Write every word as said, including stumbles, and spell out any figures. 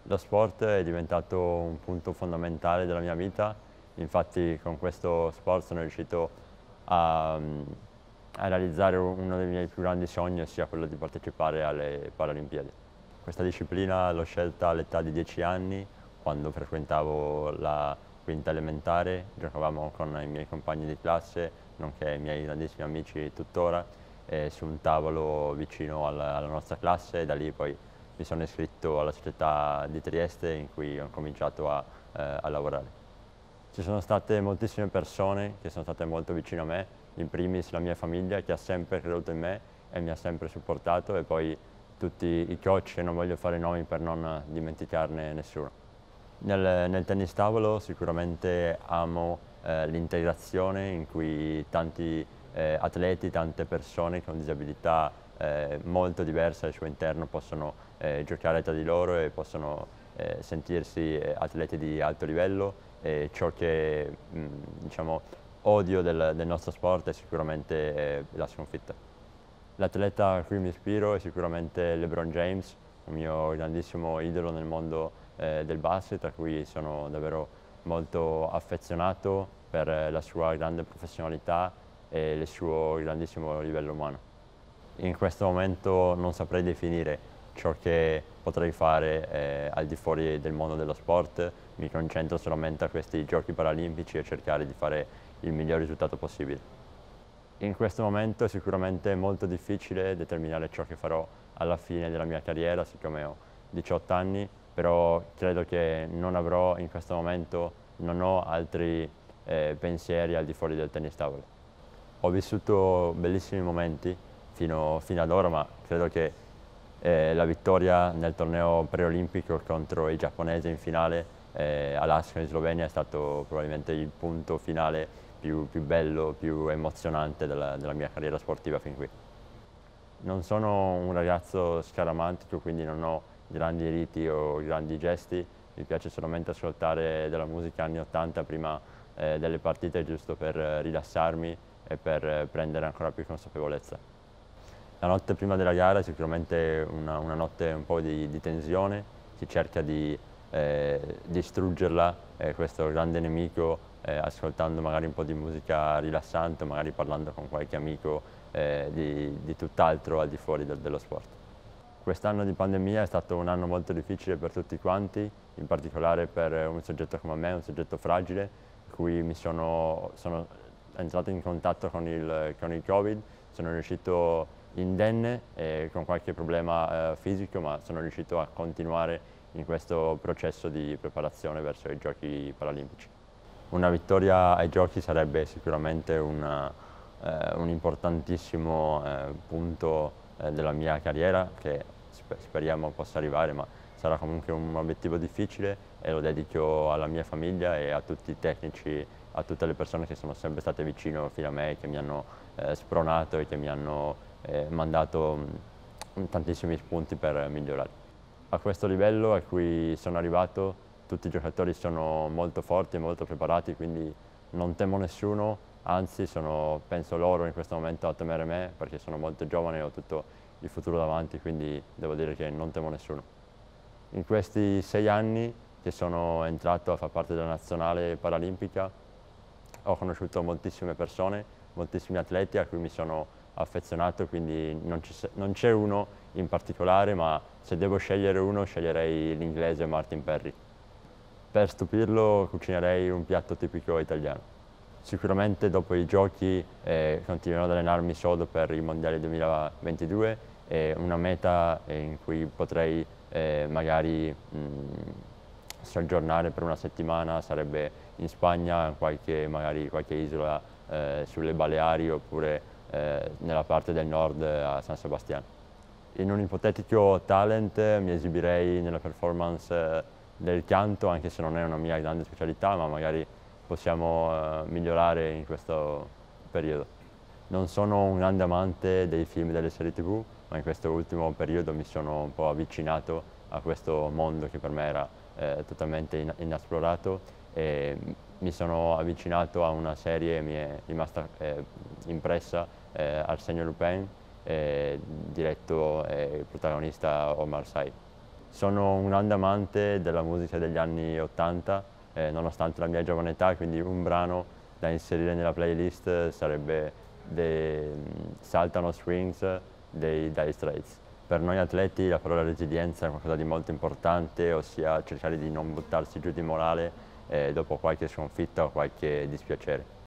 Lo sport è diventato un punto fondamentale della mia vita, infatti con questo sport sono riuscito a, mm, a realizzare uno dei miei più grandi sogni, ossia quello di partecipare alle Paralimpiadi. Questa disciplina l'ho scelta all'età di dieci anni, quando frequentavo la quinta elementare, giocavamo con i miei compagni di classe, nonché i miei grandissimi amici tuttora, eh, su un tavolo vicino alla, alla nostra classe, e da lì poi mi sono iscritto alla società di Trieste in cui ho cominciato a, eh, a lavorare. Ci sono state moltissime persone che sono state molto vicine a me, in primis la mia famiglia che ha sempre creduto in me e mi ha sempre supportato, e poi tutti i coach, e non voglio fare nomi per non dimenticarne nessuno. Nel, nel tennis tavolo sicuramente amo eh, l'integrazione in cui tanti eh, atleti, tante persone con disabilità eh, molto diverse al suo interno possono eh, giocare tra di loro e possono eh, sentirsi eh, atleti di alto livello, e ciò che mh, diciamo, odio del, del nostro sport è sicuramente eh, la sconfitta. L'atleta a cui mi ispiro è sicuramente LeBron James, un mio grandissimo idolo nel mondo eh, del basket, a cui sono davvero molto affezionato per eh, la sua grande professionalità e il suo grandissimo livello umano. In questo momento non saprei definire ciò che potrei fare eh, al di fuori del mondo dello sport, mi concentro solamente a questi giochi paralimpici e cercare di fare il miglior risultato possibile. In questo momento è sicuramente molto difficile determinare ciò che farò alla fine della mia carriera, siccome ho diciotto anni, però credo che non avrò in questo momento, non ho altri eh, pensieri al di fuori del tennis tavolo. Ho vissuto bellissimi momenti fino, fino ad ora, ma credo che eh, la vittoria nel torneo preolimpico contro i giapponesi in finale eh, all'Aschio in Slovenia è stato probabilmente il punto finale più, più bello, più emozionante della, della mia carriera sportiva fin qui. Non sono un ragazzo scaramantico, quindi non ho grandi riti o grandi gesti, mi piace solamente ascoltare della musica anni ottanta prima eh, delle partite, giusto per eh, rilassarmi e per eh, prendere ancora più consapevolezza. La notte prima della gara è sicuramente una, una notte un po' di, di tensione, si cerca di eh, distruggerla, eh, questo grande nemico, eh, ascoltando magari un po' di musica rilassante, magari parlando con qualche amico eh, di, di tutt'altro al di fuori del, dello sport. Quest'anno di pandemia è stato un anno molto difficile per tutti quanti, in particolare per un soggetto come me, un soggetto fragile, cui mi sono, sono entrato in contatto con il, con il Covid, sono riuscito indenne e con qualche problema eh, fisico, ma sono riuscito a continuare in questo processo di preparazione verso i Giochi Paralimpici. Una vittoria ai Giochi sarebbe sicuramente una, eh, un importantissimo eh, punto eh, della mia carriera, che speriamo possa arrivare, ma sarà comunque un obiettivo difficile, e lo dedico alla mia famiglia e a tutti i tecnici, a tutte le persone che sono sempre state vicino fino a me, che mi hanno eh, spronato e che mi hanno eh, mandato mh, tantissimi spunti per migliorare. A questo livello a cui sono arrivato, tutti i giocatori sono molto forti e molto preparati, quindi non temo nessuno, anzi sono, penso loro in questo momento a temere me, perché sono molto giovane e ho tutto il futuro davanti, quindi devo dire che non temo nessuno. In questi sei anni che sono entrato a far parte della nazionale paralimpica ho conosciuto moltissime persone, moltissimi atleti a cui mi sono affezionato, quindi non c'è uno in particolare, ma se devo scegliere uno sceglierei l'inglese Martin Perry. Per stupirlo cucinerei un piatto tipico italiano. Sicuramente dopo i giochi eh, continuerò ad allenarmi sodo per i mondiali duemilaventidue, e una meta in cui potrei eh, magari mh, soggiornare per una settimana sarebbe in Spagna, qualche, magari qualche isola eh, sulle Baleari, oppure eh, nella parte del nord a San Sebastiano. In un ipotetico talent mi esibirei nella performance eh, del canto, anche se non è una mia grande specialità, ma magari possiamo eh, migliorare in questo periodo. Non sono un grande amante dei film e delle serie tv, ma in questo ultimo periodo mi sono un po' avvicinato a questo mondo che per me era eh, totalmente in inesplorato, e mi sono avvicinato a una serie e mi è rimasta eh, impressa, eh, Arsène Lupin, eh, diretto e protagonista Omar Sy. Sono un grande amante della musica degli anni ottanta, eh, nonostante la mia giovane età, quindi un brano da inserire nella playlist sarebbe The Saltano Swings dei Dire Straits. Per noi atleti la parola resilienza è qualcosa di molto importante, ossia cercare di non buttarsi giù di morale eh, dopo qualche sconfitta o qualche dispiacere.